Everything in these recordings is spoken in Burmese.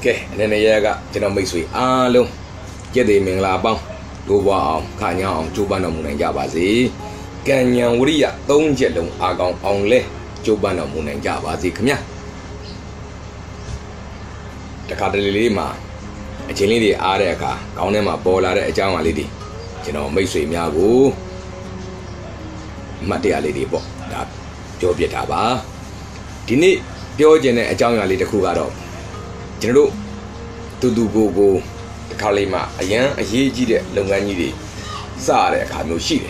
ကဲအနေနဲ့ရကကျွန်တော်မိတ်ဆွေအားလုံးကြက်သေးမင်္ဂလာပေါင်းတို့ဘွားအောင်ခညာအောင်ကြိုးပမ်းတော်မူနိုင်ကြပါစေကံဉဏ်ဝရိယ၃ချက်လုံးအားကောင်းအောင်လဲကြိုးပမ်းတော်မူနိုင်ကြပါစေခင်ဗျာတခါတလေလေးမှာအချင်းလေးတွေအားတဲ့အခါခေါင်းထဲမှာပေါ်လာတဲ့အကြောင်းအရာလေးတွေကျွန်တော်မိတ်ဆွေများကိုမှတ်တရလေးတွေပေါ့ဒါပြောပြတာပါဒီနေ့ပြောချင်တဲ့အကြောင်းအရာလေးတစ်ခုကတော့ကျွန်တော်တို့တူကိုတစ်ခါလေးမှာအရန်အရေးကြီးတဲ့လုပ်ငန်းကြီးတွေစရတဲ့အခါမျိုးရှိတယ်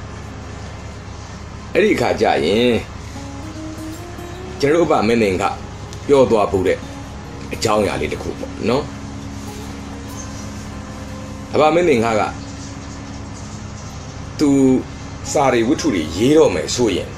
အဲ့ဒီအခါကျရင်ကျွန်တော်တို့မင်းကပြောသွားဖို့တဲ့အကြောင်းအရာလေးတစ်ခုပေါ့နော်အဘမင်းကသူစာရီဝတ္ထုတွေရေးတော့မယ်ဆိုရင်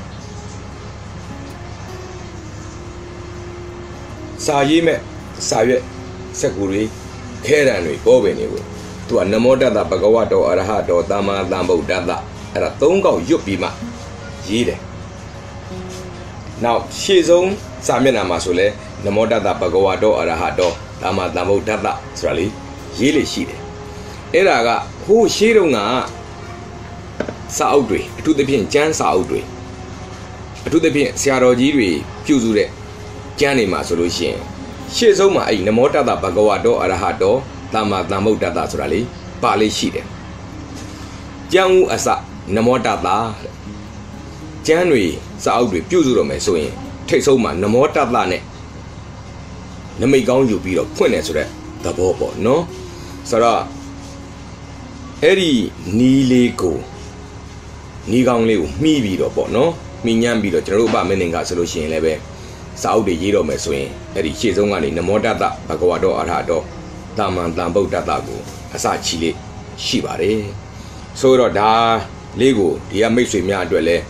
စာရေးမဲ့စာရွက်စက်ကူတွေခဲတံတွေပေါ်ပင်တွေကိုသူကနမောတတ္တဘဂဝတောအရဟတောသမ္မာသမ္ဗုဒ္ဓတ္တအဲ့ဒါ၃កောက်ရွတ်ပြီးမှရေးတယ်နောက်ရှေ့ဆုံးစာမျက်နှာမှာဆိုလဲနမောတတ္တဘဂဝတောအရဟတောသမ္မာသမ္ဗုဒ္ဓတ္တဆိုတာလေးရေးလေရှိတယ်အဲ့ဒါကဟိုးရှေးတုန်းကစာအုပ်တွေအထူးသဖြင့်ကျမ်းစာအုပ်တွေအထူးသဖြင့်ဆရာတော်ကြီးတွေပြုစုတဲ့ကျမ်းတွေမှာဆိုလို့ရှိရင်ရှေ့ဆုံးမှာအဲ့နမောတတ္တဘဂဝတောအရဟတောသမ္မာသမ္ဗုဒ္ဓတ္တဆိုတာလေးပါလေးရှိတယ်ကျမ်းဦးအစနမောတတ္တကျမ်းတွေစာအုပ်တွေပြုစုတော့မယ်ဆိုရင်ထိတ်ဆုံးမှာနမောတတ္တနဲ့နမိတ်ကောင်းယူပြီးတော့ဖွင့်တယ်ဆိုတဲ့သဘောပေါ့နော်ဆိုတော့အဲ့ဒီနီးလေးကိုနီးကောင်းလေးကိုမှီးပြီးတော့ပေါ့နော်မှီညမ်းပြီးတော့ကျွန်တော်တို့မင်းကဆိုလို့ရှိရင်လည်းပဲစာအုပ်တွေရေးတော့မယ်ဆိုရင်အဲ့ဒီရှေ့ဆုံးကနေနမောတတ္တဘဂဝတောအရဟတောသမ္မာသမ္ဗုဒ္ဓတ္တကိုအစချီလေးရှိပါတယ်ဆိုတော့ဒါလေးကိုဒီကမိတ်ဆွေများအတွက်လဲ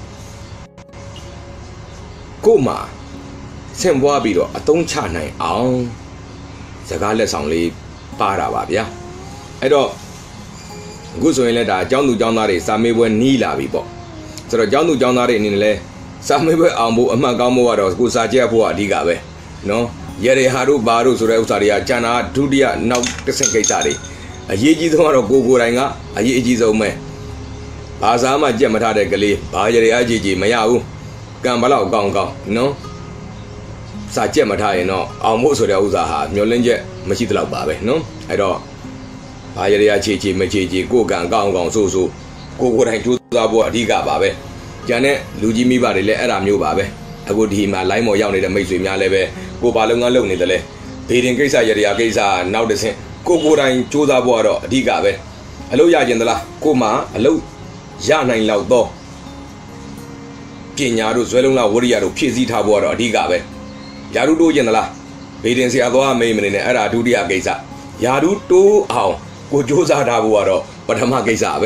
ကို့မှာဆင့်ပွားပြီးတော့အသုံးချနိုင်အောင်စကားလက်ဆောင်လေးပါတာပါဗျာအဲ့တော့အခုဆိုရင်လည်းဒါအကြောင်းသူအကြောင်းသားတွေစာမေးပွဲနီးလာပြီပေါ့ဆိုတော့အကြောင်းသူအကြောင်းသားတွေအနေနဲ့လဲစာမေးပွဲအောင်ဖို့အမှန်ကောင်းဖို့ကတော့ကိုစာကြက်ဖို့ကအဓိကပဲနော်ရရေဟာတို့ဘာတို့ဆိုတဲ့ဥစ္စာတွေကကျန်တာဒုတိယနောက်တစ်ဆင့်ကိစ္စတွေအရေးကြီးဆုံးကတော့ကိုယ်တိုင်ကအရေးအကြီးဆုံးပဲဘာသာမှကြက်မထားတဲ့ကလေးဘာရရေအကြီးကြီးမရဘူးကံဘလောက်ကောင်းနော်စာကြက်မထားရင်တော့အောင်ဖို့ဆိုတဲ့ဥစ္စာဟာမျောလင်းချက်မရှိသလောက်ပါပဲနော်အဲ့တော့ဘာရရချေမချေကိုကံကောင်းဆိုကိုတိုင်ကြိုးစားဖို့အဓိကပါပဲကျန်တဲ့လူကြီးမိဘတွေလည်းအဲ့ဒါမျိုးပါပဲအခုဒီမှာ line ပေါ်ရောက်နေတဲ့မိတ်ဆွေများလည်းပဲကိုဘာလုံးကလုပ်နေတယ်လဲဘေးတင်ကိစ္စရရကိစ္စနောက်တစ်ဆင့်ကိုတိုင်ကြိုးစားဖို့ကတော့အဓိကပဲအလုပ်ရကျင်သလားကိုမှအလုပ်ရနိုင်လောက်တော့ပညာတို့ဇွဲလုံးလားဝရိယတို့ဖြည့်ဆည်းထားဖို့ကတော့အဓိကပဲယာရုတိုးကျင်သလားဘေးတင်ဆရာသွားမေးမနေနဲ့အဲ့ဒါဒုတိယကိစ္စယာရုတိုးအောင်ကိုကြိုးစားထားဖို့ကတော့ပထမကိစ္စပဲ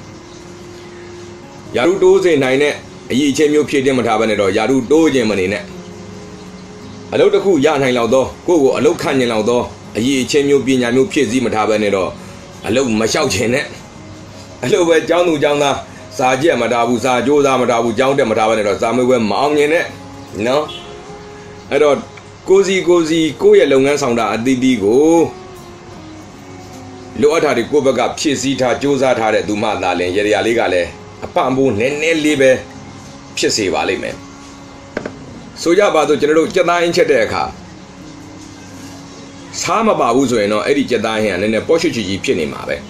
ယာရုတိုးစေနိုင်တဲ့အရေးအချင်းမျိုးဖြည့်တင်မထားဘဲနဲ့တော့ယာရုတိုးခြင်းမနေနဲ့အလုပ်တစ်ခုရနိုင်လောက်တော့ကိုယ့်ကိုအလုပ်ခန့်ကျင်လောက်တော့အရေးအချင်းမျိုးပညာမျိုးဖြည့်စည်းမထားဘဲနဲ့တော့အလုပ်မလျှောက်ခြင်းနဲ့အလုပ်ပဲကျောင်းသူကျောင်းသားစာကြက်မထားဘူးစာကြိုးစားမထားဘူးကျောင်းတက်မထားဘဲနဲ့တော့စာမေးပွဲမအောင်မြင်နဲ့နော်အဲ့တော့ကိုစီကိုယ့်ရဲ့လုပ်ငန်းဆောင်တာအသီးသီးကိုလိုအပ်တာတွေကိုယ့်ဘက်ကဖြည့်ဆည်းထားစူးစမ်းထားတဲ့သူမှသာလင်ရရလေးကလည်းအပံ့ပိုးနည်းနည်းလေးပဲဖြစ်စေပါလိမ့်မယ်ဆိုကြပါစို့ကျွန်တော်တို့ကြက်သားအင်းချက်တဲ့အခါစားမပါဘူးဆိုရင်တော့အဲ့ဒီကြက်သားဟင်းကနည်းနည်းပေါ့ချွတ်ချွတ်ကြီးဖြစ်နေမှာပဲ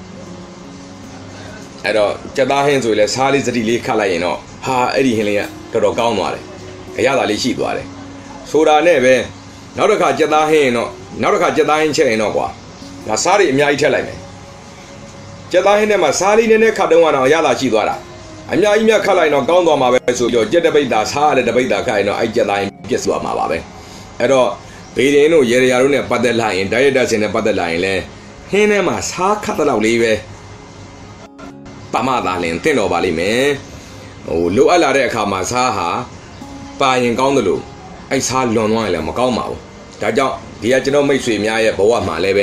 အဲ့တော့ကြက်သားဟင်းဆိုရင်လည်းစားလေးစတိလေးခတ်လိုက်ရင်တော့ဟာအဲ့ဒီဟင်းလေးကတော်တော်ကောင်းသွားတယ်အရသာလေးရှိသွားတယ်ဆိုတာနဲ့ပဲနောက်တစ်ခါကြက်သားဟင်းရင်တော့နောက်တစ်ခါကြက်သားဟင်းချက်ရင်တော့ကွာငါစားတွေအများကြီးထည့်လိုက်မယ်ကြက်သားဟင်းထဲမှာစားလေးနည်းနည်းခတ်တုံးကတော့အရသာရှိသွားတာအများကြီးခတ်လိုက်တော့ကောင်းသွားမှာပဲဆိုပြီးတော့ကြက်တပိတ်တာစားရတဲ့တပိတ်တာခတ်ရင်တော့အဲ့ကြက်သားဟင်းပြည့်သွားမှာပါပဲအဲ့တော့ဘေးရင်တို့ရေရတို့နဲ့ပတ်သက်လာရင်ဒိုင်ရက်တာစင်နဲ့ပတ်သက်လာရင်လဲဟင်းထဲမှာစားခတ်တဲ့လောက်လေးပဲပမသာလင်တင့်တော်ပါလိမ့်မယ်ဟိုလိုအပ်လာတဲ့အခါမှာစားဟာပါရင်ကောင်းတယ်လို့အဲ့စားလွန်သွားရင်လည်းမကောင်းပါဘူးဒါကြောင့်ဒီကကျွန်တော်မိတ်ဆွေများရဲ့ဘဝမှာလည်းပဲ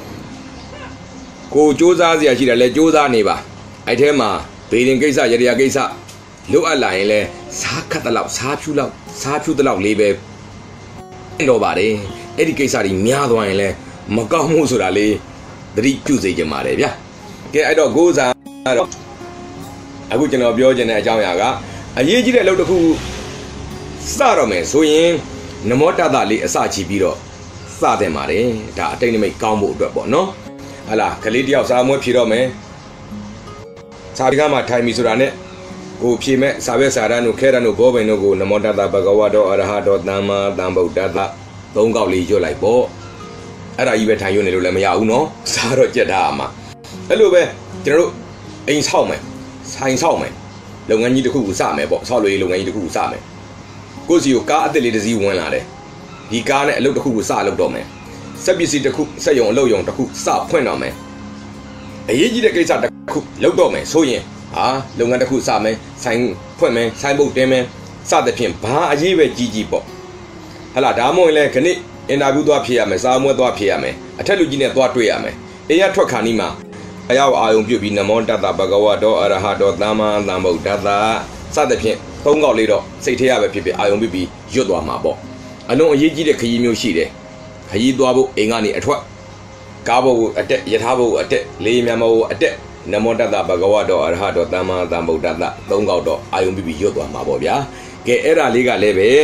ကိုစူးစမ်းစရာရှိတယ်လဲစူးစမ်းနေပါအဲ့ထဲမှာဘေးရင်ကိစ္စရရကိစ္စလိုအပ်လာရင်လဲစားခတ်တဲ့လောက်စားဖြူတဲ့လောက်လေးပဲတော့ပါတယ်အဲ့ဒီကိစ္စတွေများသွားရင်လည်းမကောင်းမှုဆိုတာလေသတိပြုစေချင်ပါတယ်ဗျာကဲအဲ့တော့ကိုးစားတော့အခုကျွန်တော်ပြောချင်တဲ့အကြောင်းအရာကအရေးကြီးတဲ့အလုပ်တစ်ခုစတော့မယ်ဆိုရင်နမောတတလေးအစချီပြီးတော့စတဲ့ပါတယ်ဒါအတိတ်နိမိတ်ကောင်းဖို့အတွက်ပေါ့နော်ဟာလားကလေးတယောက်စာမွေးဖြေတော့မယ်စာဒီကမှာထိုင်ပြီဆိုတာနဲ့ကိုဖြေမဲ့စာရွက်စာတမ်းတို့ခဲတမ်းတို့ဘောပင်တို့ကိုနမောတတဘဂဝါတောအရဟတောသမ္မာသမ္ဗုဒ္ဓတ္တသုံးကောက်လေးရွတ်လိုက်ပေါ့အဲ့ဒါကြီးပဲထိုင်ရွတ်နေလို့လည်းမရဘူးနော်စာတော့ကြက်ထားမှာအဲ့လိုပဲကျွန်တော်တို့အိမ်ဆောက်မယ်ဆိုင်ဆောက်မယ်လုပ်ငန်းကြီးတစ်ခုကိုစမယ်ပေါ့ဆောက်လို့ရေးလုပ်ငန်းကြီးတစ်ခုကိုစမယ်ကိုစီကိုကားအသစ်လေးတစ်စီးဝင်လာတယ်ဒီကားနဲ့အလုပ်တစ်ခုကိုစလုပ်တော့မယ်စက်ပစ္စည်းတစ်ခုစက်ရုံအလုပ်ရုံတစ်ခုစဖွင့်တော့မယ်အရေးကြီးတဲ့ကိစ္စတစ်ခုလုပ်တော့မယ်ဆိုရင်လုပ်ငန်းတစ်ခုစမယ်ဆိုင်ဖွင့်မယ်ဆိုင်ဘုတ်တင်မယ်စသဖြင့်ဘာအရေးပဲကြီးကြီးပေါ့ဟလာဒါမှမဟုတ်လည်းခဏအင်တာဗျူးသွားဖြေရမယ်စာမွေးသွားဖြေရမယ်အထက်လူကြီးနဲ့သွားတွေ့ရမယ်အေးရထွက်ခါနီးမှာအယောက်အာယုံပြုတ်ပြီးနမောတတဘဂဝါတောအရဟတောသမ္မာသမ္ဗုဒ္ဓတ္တစသဖြင့်သုံးကောက်လေးတော့စိတ်ထဲရပဲဖြစ်ဖြစ်အာယုံပြုတ်ပြီးရွတ်သွားမှာပေါ့အလုံးအရေးကြီးတဲ့ခရီးမျိုးရှိတယ်ခရီးသွားဖို့အိမ်ကနေအထွက်ကားဘုတ်ကိုအတက်ယထာဘုတ်ကိုအတက်လေမြမဘုတ်ကိုအတက်နမောတတဘဂဝါတောအရဟတောသမ္မာသမ္ဗုဒ္ဓတ္တသုံးကောက်တော့အာယုံပြုတ်ပြီးရွတ်သွားမှာပေါ့ဗျာကဲအဲ့ဒါလေးကလည်းပဲ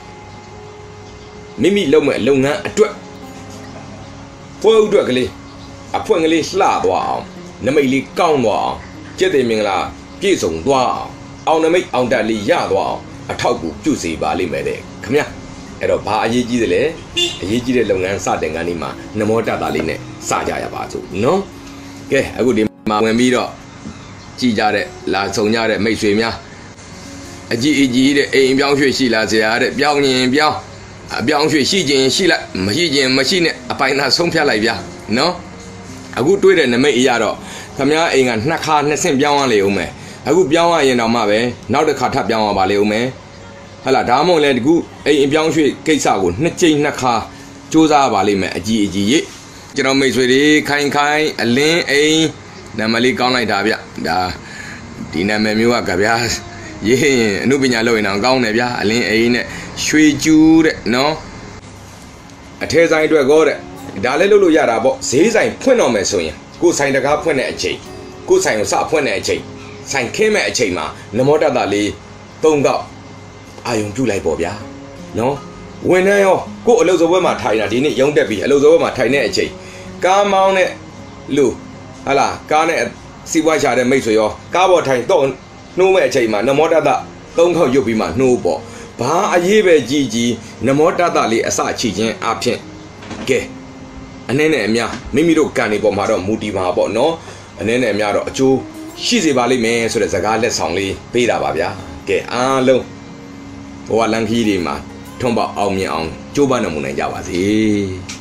မိမိလုပ်မဲ့လုပ်ငန်းအတွက်ပွဲဥအတွက်ကလေးအဖွင့်ကလေးလှသွားအောင်နမိတ်လေးကောင်းသွားအောင်ကျက်တယ်မင်္ဂလာပြည့်စုံသွားအောင်နမိတ်အောင်တက်လေးရသွားအောင်အထောက်ကူပြုစေပါလိမ့်မယ်တဲ့ခမညာအဲ့တော့ဘာအရေးကြီးသလဲအရေးကြီးတဲ့လုပ်ငန်းစတင်ကန်းဒီမှာနမောတတလေးနဲ့စကြရပါစို့နော်ကဲအခုဒီမှာဝင်ပြီးတော့ကြည်ကြတဲ့လာဆုံကြတဲ့မိတ်ဆွေများအကြီးအကြီးတဲ့အိမ်ပြောင်းရွှေ့ရှိလာစရာတဲ့ပြောင်းရင်ပြောင်းအပြောင်းရွှေ့ရှိခြင်းရှိလိုက်မရှိခြင်းမရှိနဲ့အပိုင်သာဆုံးဖြတ်လိုက်ဗျာနော်အခုတွေးတဲ့နမိတ်အရာတော့ခမည်းအိမ်ကနှစ်ခါနှစ်ဆင့်ပြောင်းရလေဦးမယ်အခုပြောင်းရရင်တော့မှပဲနောက်တစ်ခါထပ်ပြောင်းရပါလေဦးမယ်ဟလာဒါမှမဟုတ်လေဒီခုအိမ်အပြောင်းရွှေ့ကိစ္စကိုနှစ်ကြိမ်နှစ်ခါစူးစမ်းပါလိမ့်မယ်အကြီးအကြီးရေးကျွန်တော်မိတ်ဆွေတွေခိုင်ခိုင်အလင်းအိမ်နာမည်လေးကောင်းလိုက်တာဗျဒါဒီနာမည်မျိုးကဗျာရေးရင်အမှုပညာလုပ်ရင်တော့ကောင်းတယ်ဗျာအလင်းအိမ်နဲ့ရွှေကျူးတဲ့နော်အထဲဆိုင်အတွက်ကောတဲ့ဒါလည်းလုပ်လို့ရတာပေါ့ဈေးဆိုင်ဖွင့်တော့မယ်ဆိုရင်ကိုယ်ဆိုင်တကားဖွင့်တဲ့အချိန်ကိုယ်ဆိုင်ကိုစဖွင့်တဲ့အချိန်ဆိုင်ခင်းမဲ့အချိန်မှာနမောတတလေးသုံးကောက်အာယုံပြုတ်လိုက်ပေါ့ဗျာနော်ဝင်နေရောကိုယ်အလုပ်စပွဲမှာထိုင်တာဒီနေ့ရုံးတက်ပြီးအလုပ်စပွဲမှာထိုင်တဲ့အချိန်ကားမောင်းတဲ့လူဟာလာကားနဲ့စီးပွားရှာတဲ့မိတ်ဆွေရောကားပေါ်ထိုင်တော့နှိုးမဲ့အချိန်မှာနမောတတသုံးခေါက်ရုပ်ပြီးမှနှိုးပေါ့ဘာအရေးပဲကြီးကြီးနမောတတလေးအစချီခြင်းအဖြစ်ကဲအနည်းနဲ့အများမိမိတို့ကံနေပေါ်မှာတော့မူတည်ပါပေါ့နော်အနည်းနဲ့အများတော့အကျိုးရှိစေပါလိမ့်မယ်ဆိုတဲ့စကားလက်ဆောင်လေးပေးတာပါဗျာကဲအားလုံးဘဝလန်ခီးတွေမှာထွန်းပေါအောင်မြင်အောင်ကြိုးပမ်းနိုင်ကြပါစေ